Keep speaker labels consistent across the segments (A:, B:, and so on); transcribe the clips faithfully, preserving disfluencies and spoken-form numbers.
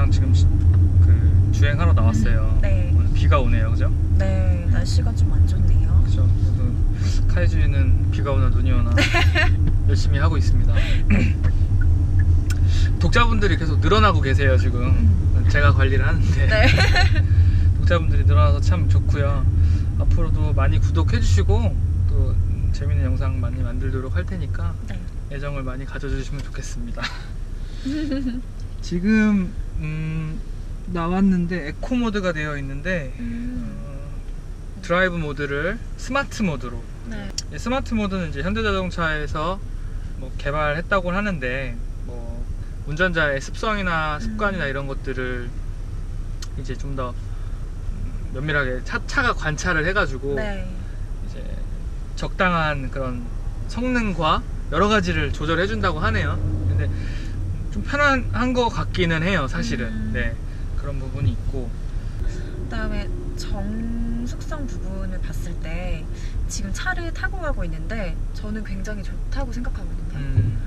A: 저랑 지금 그 주행하러 나왔어요.
B: 네.
A: 오늘 비가 오네요, 그죠?
B: 네, 날씨가 좀 안 좋네요.
A: 그죠. 그래도 카이주는 비가 오나 눈이 오나 열심히 하고 있습니다. 독자분들이 계속 늘어나고 계세요 지금. 음. 제가 관리를 하는데. 네. 독자분들이 늘어나서 참 좋고요. 앞으로도 많이 구독해 주시고 또 재밌는 영상 많이 만들도록 할 테니까 네. 애정을 많이 가져주시면 좋겠습니다. 지금 음, 나왔는데 에코 모드가 되어 있는데 음. 어, 드라이브 모드를 스마트 모드로. 네. 스마트 모드는 이제 현대자동차에서 뭐 개발했다고 하는데 뭐 운전자의 습성이나 습관이나 음. 이런 것들을 이제 좀 더 면밀하게 차, 차가 관찰을 해가지고 네. 이제 적당한 그런 성능과 여러 가지를 조절해 준다고 하네요. 근데 좀 편안한 것 같기는 해요, 사실은. 음. 네, 그런 부분이 있고.
B: 그다음에 정숙성 부분을 봤을 때 지금 차를 타고 가고 있는데 저는 굉장히 좋다고 생각하거든요. 음.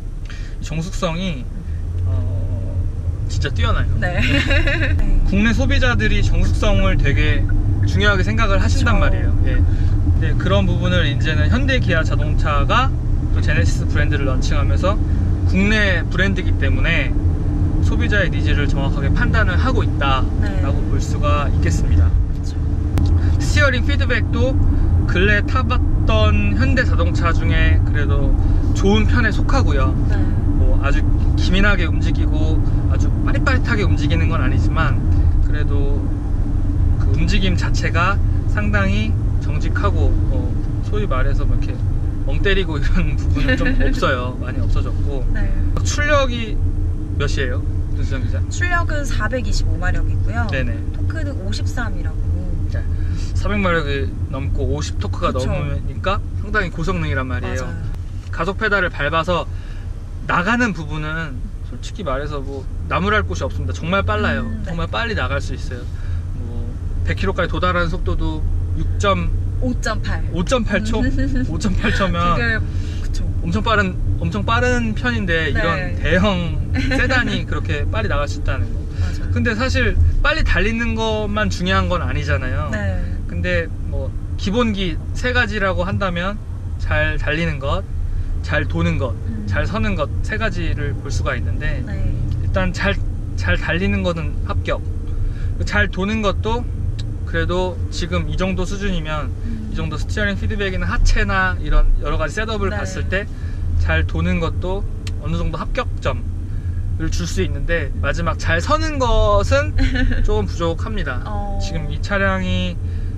A: 정숙성이 어, 진짜 뛰어나요.
B: 네.
A: 네. 국내 소비자들이 정숙성을 되게 중요하게 생각을 하신단 그쵸. 말이에요. 예. 근데 그런 부분을 이제는 현대 기아 자동차가 또 제네시스 브랜드를 런칭하면서 국내 브랜드이기 때문에 소비자의 니즈를 정확하게 판단을 하고 있다라고 네. 볼 수가 있겠습니다. 그쵸. 스티어링 피드백도 근래 타봤던 현대 자동차 중에 그래도 좋은 편에 속하고요. 네. 뭐 아주 기민하게 움직이고 아주 빠릿빠릿하게 움직이는 건 아니지만 그래도 그 움직임 자체가 상당히 정직하고 어, 소위 말해서 뭐 이렇게 멍 때리고 이런 부분은 좀 없어요. 많이 없어졌고. 네. 출력이 몇이에요? 윤수정 기자?
B: 출력은 사백이십오 마력이고요. 네네. 토크는 오십삼이라고.
A: 네. 사백 마력이 넘고 오십 토크가 그쵸. 넘으니까 상당히 고성능이란 말이에요. 맞아요. 가속 페달을 밟아서 나가는 부분은 솔직히 말해서 뭐 나무랄 곳이 없습니다. 정말 빨라요. 음, 네. 정말 빨리 나갈 수 있어요. 뭐 백 킬로미터까지 도달하는 속도도 오 점 팔 초. 오 점 팔 초면
B: 되게, 그쵸.
A: 엄청 빠른 엄청 빠른 편인데 네. 이런 대형 세단이 그렇게 빨리 나갈 수 있다는 거. 맞아요. 근데 사실 빨리 달리는 것만 중요한 건 아니잖아요. 네. 근데 뭐 기본기 세 가지라고 한다면 잘 달리는 것, 잘 도는 것, 음. 잘 서는 것 세 가지를 볼 수가 있는데 네. 일단 잘, 잘 달리는 것은 합격. 잘 도는 것도 그래도 지금 이 정도 수준이면 음. 이 정도 스티어링 피드백이나 하체나 이런 여러 가지 셋업을 네. 봤을 때 잘 도는 것도 어느 정도 합격점을 줄 수 있는데 마지막 잘 서는 것은 조금 부족합니다. 어. 지금 이 차량이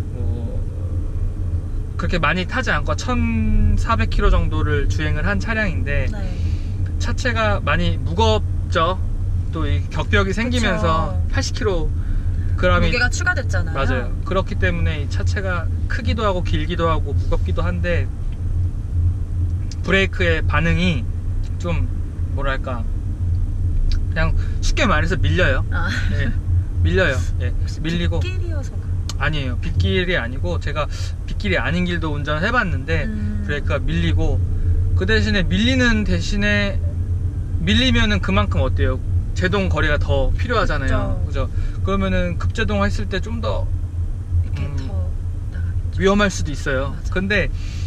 A: 뭐 그렇게 많이 타지 않고 천사백 킬로미터 정도를 주행을 한 차량인데 네. 차체가 많이 무겁죠. 또 이 격벽이 생기면서 그쵸. 팔십 킬로그램 그람이
B: 무게가 추가됐잖아요.
A: 맞아요. 그렇기 때문에 이 차체가 크기도 하고 길기도 하고 무겁기도 한데 브레이크의 반응이 좀 뭐랄까 그냥 쉽게 말해서 밀려요. 아. 예, 밀려요. 예, 밀리고.
B: 빗길이어서
A: 아니에요. 빗길이 아니고 제가 빗길이 아닌 길도 운전을 해봤는데 음. 브레이크가 밀리고 그 대신에 밀리는 대신에 밀리면은 그만큼 어때요? 제동 거리가 더 필요하잖아요. 그죠? 그러면은 급제동 했을 때 좀 더
B: 이렇게
A: 음,
B: 더
A: 위험할 수도 있어요. 맞아. 근데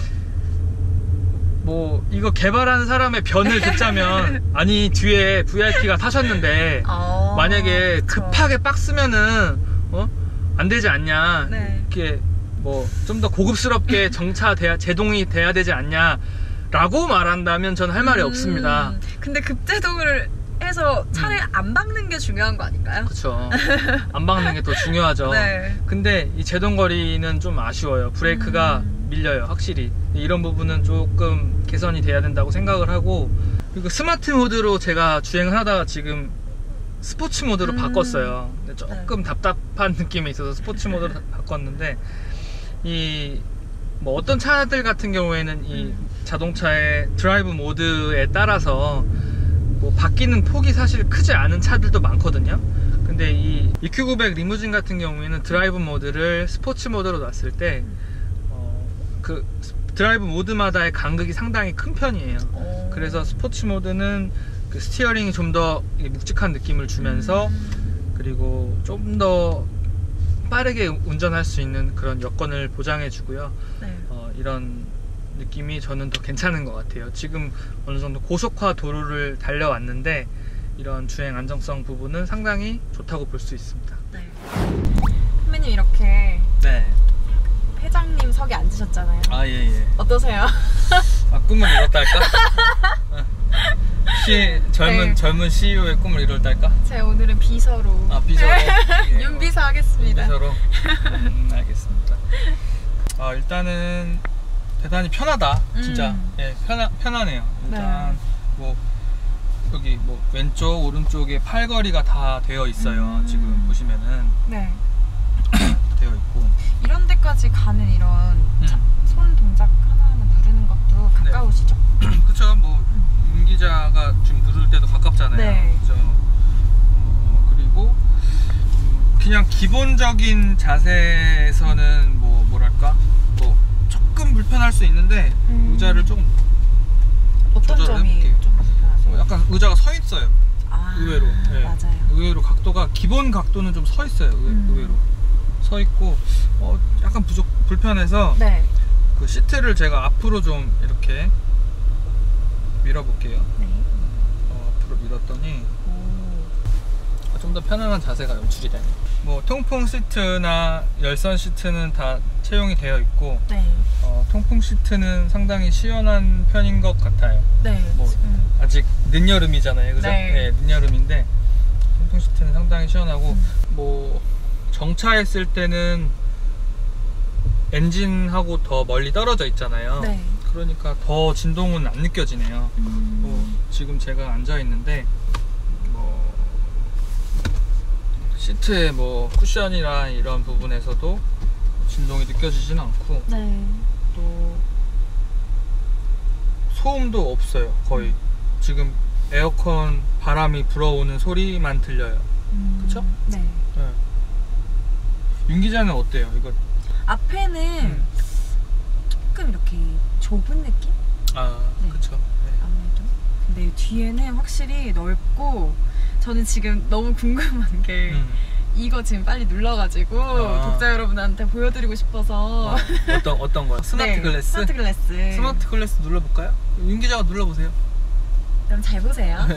A: 뭐 이거 개발하는 사람의 변을 듣자면 아니 뒤에 브이아이피가 타셨는데 어, 만약에 그쵸. 급하게 빡쓰면은 어? 안 되지 않냐. 네. 이렇게 뭐 좀 더 고급스럽게 정차 돼야 제동이 돼야 되지 않냐 라고 말한다면 저는 할 말이 음, 없습니다.
B: 근데 급제동을 해서 차를 음. 안 박는 게 중요한 거 아닌가요?
A: 그쵸. 안 박는 게 더 중요하죠. 네. 근데 이 제동거리는 좀 아쉬워요. 브레이크가 음. 밀려요, 확실히. 이런 부분은 조금 개선이 돼야 된다고 생각을 하고, 그리고 스마트 모드로 제가 주행을 하다가 지금 스포츠 모드로 음. 바꿨어요. 근데 조금 네. 답답한 느낌이 있어서 스포츠 모드로 바꿨는데, 이 뭐 어떤 차들 같은 경우에는 이 음. 자동차의 드라이브 모드에 따라서 뭐 바뀌는 폭이 사실 크지 않은 차들도 많거든요. 근데 이 이큐 구백 리무진 같은 경우에는 드라이브 모드를 스포츠 모드로 놨을 때 어, 그 드라이브 모드마다의 간극이 상당히 큰 편이에요. 오. 그래서 스포츠 모드는 그 스티어링이 좀 더 묵직한 느낌을 주면서 음. 그리고 좀 더 빠르게 운전할 수 있는 그런 여건을 보장해주고요.
B: 네.
A: 어, 이런 느낌이 저는 더 괜찮은 것 같아요. 지금 어느 정도 고속화 도로를 달려왔는데 이런 주행 안정성 부분은 상당히 좋다고 볼 수 있습니다.
B: 네. 선배님 이렇게
A: 네.
B: 회장님 석에 앉으셨잖아요.
A: 아, 예, 예.
B: 어떠세요?
A: 아, 꿈을 이뤘다 할까? 시, 젊은,
B: 네.
A: 젊은 씨이오의 꿈을 이뤘다 할까?
B: 제가 오늘은 비서로.
A: 아, 비서로. 예,
B: 윤비서 하겠습니다.
A: 윤비서로. 음, 알겠습니다. 아, 일단은 대단히 편하다. 진짜.
B: 음.
A: 예, 편하, 편하네요. 일단
B: 네.
A: 뭐 여기 뭐 왼쪽, 오른쪽에 팔걸이가 다 되어 있어요.
B: 음.
A: 지금 보시면은
B: 네.
A: 되어 있고.
B: 이런 데까지 가는 이런
A: 음.
B: 자, 손 동작 하나하나 누르는 것도 가까우시죠?
A: 그쵸. 뭐 윤 기자가 지금 누를 때도 가깝잖아요.
B: 네.
A: 그죠. 어, 그리고 음, 그냥 기본적인 자세에서는 뭐 뭐랄까 뭐 조금 불편할 수 있는데
B: 음.
A: 의자를 좀
B: 어떤
A: 조절을
B: 점이
A: 해볼게요.
B: 좀 불편하세요?
A: 약간 의자가 서 있어요.
B: 아,
A: 의외로. 네.
B: 맞아요.
A: 의외로 각도가 기본 각도는 좀 서 있어요. 의,
B: 음.
A: 의외로 서 있고 어, 약간 부족 불편해서
B: 네.
A: 그 시트를 제가 앞으로 좀 이렇게 밀어볼게요.
B: 네.
A: 어, 앞으로 밀었더니
B: 오.
A: 좀 더 편안한 자세가 연출이 되네요. 뭐 통풍 시트나 열선 시트는 다 채용이 되어 있고
B: 네.
A: 어, 통풍 시트는 상당히 시원한 편인 것 같아요.
B: 네.
A: 뭐
B: 음.
A: 아직 늦여름이잖아요, 그죠?
B: 네.
A: 늦여름인데 통풍 시트는 상당히 시원하고
B: 음.
A: 뭐 정차했을 때는 엔진하고 더 멀리 떨어져 있잖아요.
B: 네.
A: 그러니까 더 진동은 안 느껴지네요.
B: 음.
A: 뭐 지금 제가 앉아 있는데 뭐 시트에 뭐 쿠션이나 이런 부분에서도 진동이 느껴지진 않고
B: 네.
A: 또 소음도 없어요. 거의 지금 에어컨 바람이 불어오는 소리만 들려요.
B: 음.
A: 그쵸?
B: 네.
A: 네. 윤 기자는 어때요? 이거
B: 앞에는
A: 음.
B: 조금 이렇게 좁은 느낌?
A: 아
B: 네.
A: 그쵸. 네.
B: 아무래도. 근데 뒤에는 확실히 넓고 저는 지금 너무 궁금한 게
A: 음.
B: 이거 지금 빨리 눌러가지고
A: 아.
B: 독자 여러분한테 보여드리고 싶어서.
A: 어, 어떤 어떤 거요? 스마트
B: 네,
A: 글래스?
B: 스마트 글래스.
A: 스마트 글래스 눌러볼까요? 윤 기자가 눌러보세요.
B: 그럼 잘 보세요.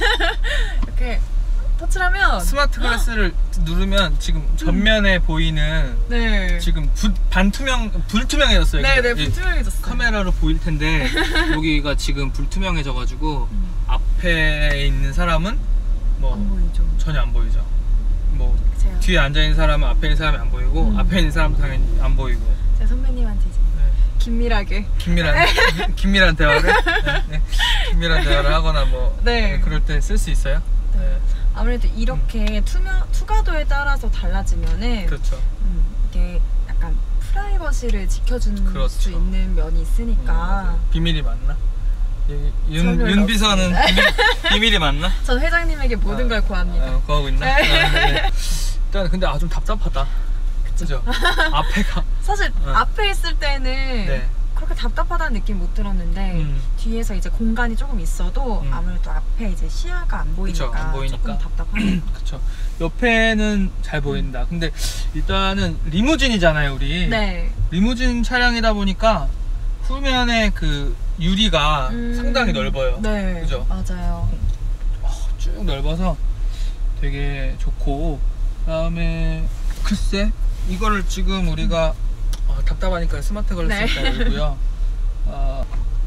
B: 이렇게 터치를 하면
A: 스마트 글래스를 누르면 지금 전면에 보이는
B: 네.
A: 지금 부, 반투명 불투명해졌어요.
B: 네네
A: 이
B: 불투명해졌어요.
A: 카메라로 보일 텐데 여기가 지금 불투명해져가지고
B: 음.
A: 앞에 있는 사람은 뭐
B: 안 보이죠.
A: 전혀 안 보이죠. 뭐
B: 제가,
A: 뒤에 앉아 있는 사람은 앞에 있는 사람이 안 보이고
B: 음.
A: 앞에 있는 사람은 당연히 안 보이고.
B: 제가 선배님한테 이제
A: 네.
B: 긴밀하게
A: 긴밀한 긴밀한 대화를 네, 네. 긴밀한 대화를 하거나 뭐
B: 네.
A: 그럴 때 쓸 수 있어요.
B: 네.
A: 네.
B: 아무래도 이렇게 투명 투과도에 따라서 달라지면은
A: 그렇죠.
B: 음, 이게 약간 프라이버시를 지켜줄
A: 그렇죠.
B: 수 있는 면이 있으니까.
A: 음, 비밀이 맞나? 이- 윤,
B: 전혀
A: 윤 비서는 비밀, 비밀이 맞나?
B: 전 회장님에게 모든
A: 아,
B: 걸 구합니다.
A: 아, 구하고 있나?
B: 네.
A: 아, 네. 일단 근데 아 좀 답답하다. 그죠? 앞에가
B: 사실
A: 어.
B: 앞에 있을 때는
A: 네.
B: 그렇게 답답하다는 느낌 못 들었는데
A: 음.
B: 뒤에서 이제 공간이 조금 있어도
A: 음.
B: 아무래도 앞에 이제 시야가 안 보이니까,
A: 그쵸, 안 보이니까.
B: 조금 답답하네요.
A: 그쵸. 옆에는 잘 보인다. 근데 일단은 리무진이잖아요, 우리.
B: 네.
A: 리무진 차량이다 보니까 후면에 그 유리가
B: 음.
A: 상당히 넓어요.
B: 네.
A: 그죠?
B: 맞아요.
A: 어, 쭉 넓어서 되게 좋고, 그다음에 글쎄 이거를 지금 우리가 아, 답답하니까 스마트 글래스
B: 네.
A: 일단 열고요. 아,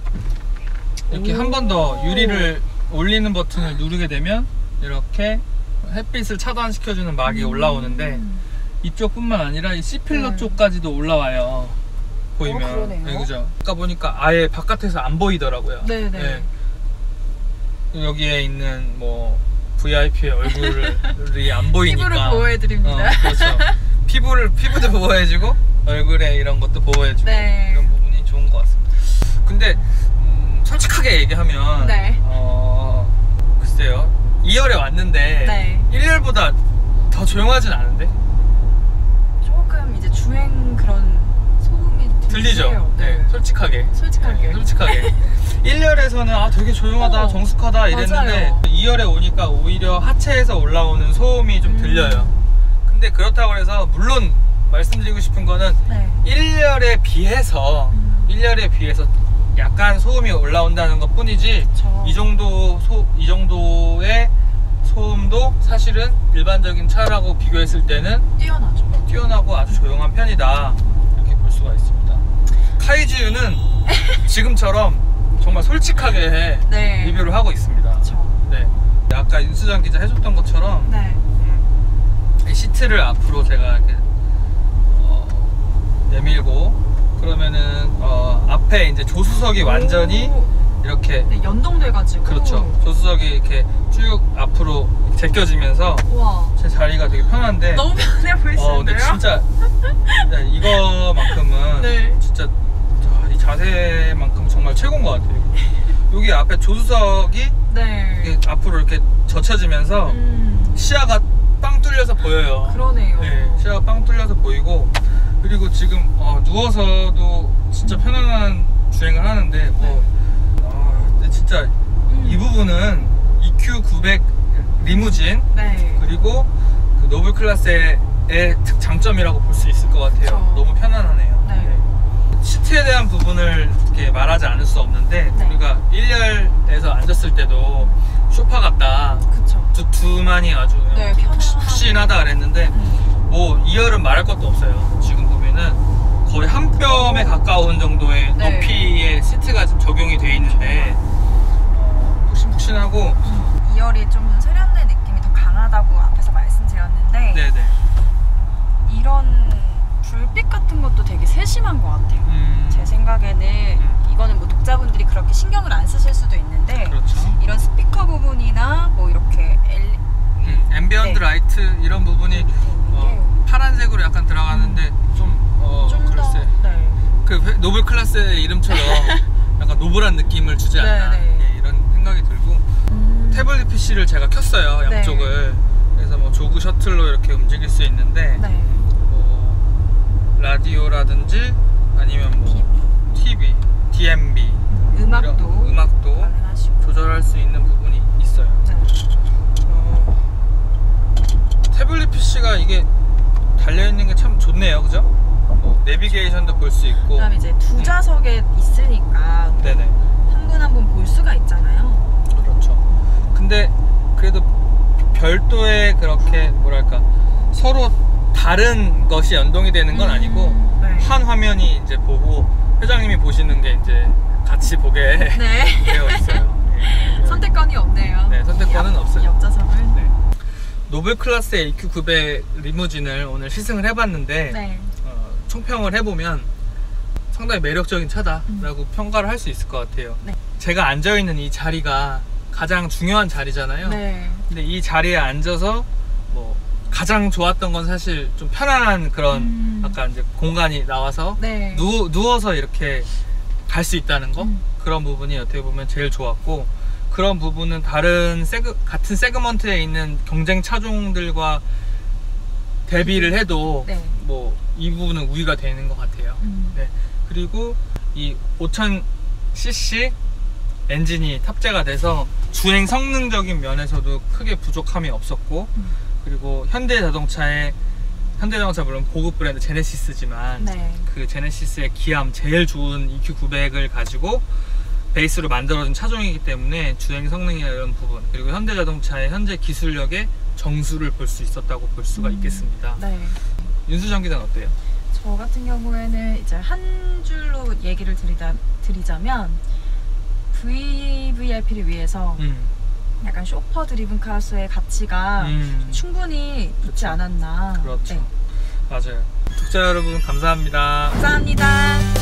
A: 이렇게
B: 오.
A: 한 번 더 유리를 올리는 버튼을 누르게 되면 이렇게 햇빛을 차단시켜주는 막이
B: 음.
A: 올라오는데 이쪽뿐만 아니라 이 C필러
B: 네.
A: 쪽까지도 올라와요. 보이면.
B: 어, 그러네요.
A: 네, 그죠? 아까 보니까 아예 바깥에서 안 보이더라고요.
B: 네네.
A: 네. 여기에 있는 뭐 브이아이피의 얼굴이 안 보이니까
B: 피부를 보호해드립니다.
A: 어, 그렇죠. 피부를 피부도 보호해주고 얼굴에 이런 것도 보호해주고
B: 네.
A: 이런 부분이 좋은 것 같습니다. 근데 음, 솔직하게 얘기하면
B: 네.
A: 어, 글쎄요 이 열에 왔는데
B: 네.
A: 일 열보다 더 조용하진 않은데
B: 조금 이제 주행 그런 소음이
A: 들리죠?
B: 들리세요.
A: 네, 솔직하게
B: 솔직하게.
A: 네, 솔직하게 일 열에서는 아 되게 조용하다,
B: 어,
A: 정숙하다 이랬는데
B: 맞아요.
A: 이 열에 오니까 오히려 하체에서 올라오는 소음이 좀
B: 음.
A: 들려요. 근데 그렇다고 해서 물론 말씀드리고 싶은 거는
B: 네.
A: 일 열에 비해서
B: 음.
A: 일 열에 비해서 약간 소음이 올라온다는 것 뿐이지
B: 그쵸.
A: 이 정도 소, 이 정도의 소음도 사실은 일반적인 차라고 비교했을 때는
B: 뛰어나죠.
A: 뛰어나고 아주 조용한 편이다, 이렇게 볼 수가 있습니다. 카이지유는 지금처럼 정말 솔직하게
B: 네.
A: 리뷰를 하고 있습니다.
B: 그쵸.
A: 네. 아까 윤수정 기자 해줬던 것처럼
B: 네.
A: 음, 이 시트를 앞으로 제가 이렇게 어, 내밀고 그러면은 어, 앞에 이제 조수석이 완전히
B: 오.
A: 이렇게
B: 네, 연동돼가지고.
A: 그렇죠. 조수석이 이렇게 쭉 앞으로 제껴지면서
B: 우와.
A: 제 자리가 되게 편한데
B: 너무 편해 보이시는데요?
A: 어, 근데 진짜 진짜 이거만큼은
B: 네.
A: 진짜 아, 이 자세만큼 정말 최고인 것 같아요. 여기 앞에 조수석이
B: 네.
A: 이렇게 앞으로 이렇게 젖혀지면서
B: 음.
A: 시야가 빵 뚫려서 보여요.
B: 그러네요.
A: 네, 시야가 빵 뚫려서 보이고 그리고 지금 어, 누워서도 진짜 편안한 주행을 하는데 뭐 아, 근데 진짜
B: 음.
A: 이 부분은 이큐 구백 리무진
B: 네.
A: 그리고 그 노블 클래스의 특 장점이라고 볼 수 있을 것 같아요.
B: 그쵸.
A: 너무 편안하네요.
B: 네.
A: 시트에 대한 부분을 이렇게 말하지 않을 수 없는데
B: 네.
A: 우리가 일 열에서 앉았을 때도 소파 같다,
B: 그쵸.
A: 두, 두만이 아주
B: 네,
A: 푹-
B: 편안하다.
A: 푹신하다 그랬는데
B: 음.
A: 뭐 이 열은 말할 것도 없어요. 지금 보면은 거의 한 뼘에 가까운 정도의
B: 네.
A: 높이의 시트가 지금 적용이 돼 있는데 어, 푹신푹신하고
B: 이 열이 좀 세련된 느낌이 더 강하다고 앞에서 말씀드렸는데
A: 네네.
B: 이런 불빛 같은 것도 되게 세심한 것 같아요.
A: 음,
B: 제 생각에는
A: 음.
B: 이거는 뭐 독자분들이 그렇게 신경을 안 쓰실 수도 있는데
A: 그렇죠.
B: 이런 스피커 부분이나 뭐 이렇게 엘...
A: 음, 앰비언트
B: 네.
A: 라이트 이런 부분이 어, 파란색으로 약간 들어가는데 좀 어,
B: 좀 더
A: 글쎄
B: 네.
A: 그 회- 노블 클래스의 이름처럼 약간 노블한 느낌을 주지 않나
B: 네, 네.
A: 예, 이런 생각이 들고
B: 음.
A: 태블릿 피씨를 제가 켰어요,
B: 네.
A: 양쪽을. 그래서 뭐 조그 셔틀로 이렇게 움직일 수 있는데
B: 네.
A: 뭐 라디오라든지 아니면 뭐 티비, 디엠비
B: 음악도
A: 이런 음악도
B: 가능하시고
A: 조절할 수 있는 부분이 있어요.
B: 네.
A: 어, 태블릿 피씨가 이게 달려있는 게 참 좋네요, 그죠? 뭐 내비게이션도 볼 수 있고.
B: 그다음에 이제 두 좌석에 있으니까
A: 네네.
B: 한 분 한 분 볼 수가 있잖아요.
A: 그렇죠. 근데 그래도 별도의 그렇게 뭐랄까 서로 다른 것이 연동이 되는 건 아니고
B: 음, 네.
A: 한 화면이 이제 보고 회장님이 보시는 게 이제 같이 보게
B: 네.
A: 되어 있어요. 네.
B: 선택권이 없네요.
A: 네, 선택권은
B: 이 앞-
A: 없어요.
B: 이 옆좌석을.
A: 네. 노블 클래스의 이큐 구백 리무진을 오늘 시승을 해봤는데
B: 네.
A: 어, 총평을 해보면 상당히 매력적인 차다라고
B: 음.
A: 평가를 할 수 있을 것 같아요.
B: 네.
A: 제가 앉아있는 이 자리가 가장 중요한 자리잖아요.
B: 네.
A: 근데 이 자리에 앉아서 뭐 가장 좋았던 건 사실 좀 편안한 그런
B: 음.
A: 아까 이제 공간이 나와서
B: 네.
A: 누, 누워서 이렇게 갈 수 있다는 거
B: 음.
A: 그런 부분이 어떻게 보면 제일 좋았고 그런 부분은 다른 세그, 같은 세그먼트에 있는 경쟁 차종들과 대비를 해도
B: 네.
A: 뭐 이 부분은 우위가 되는 것 같아요.
B: 음.
A: 네. 그리고 이 오천 씨씨 엔진이 탑재가 돼서 주행 성능적인 면에서도 크게 부족함이 없었고
B: 음.
A: 그리고 현대자동차의 현대자동차 물론 고급 브랜드 제네시스지만
B: 네.
A: 그 제네시스의 기함 제일 좋은 이큐 구백을 가지고 베이스로 만들어진 차종이기 때문에 주행 성능이나 이런 부분 그리고 현대자동차의 현재 기술력의 정수를 볼 수 있었다고 볼 수가
B: 음.
A: 있겠습니다.
B: 네.
A: 윤수정 기자는 어때요?
B: 저 같은 경우에는 이제 한 줄로 얘기를 드리자, 드리자면 브이브이아이피를 위해서
A: 음.
B: 약간 쇼퍼 드리븐 카수의 가치가
A: 음.
B: 충분히 있지
A: 그렇죠.
B: 않았나.
A: 그렇죠.
B: 네.
A: 맞아요. 독자 여러분 감사합니다.
B: 감사합니다.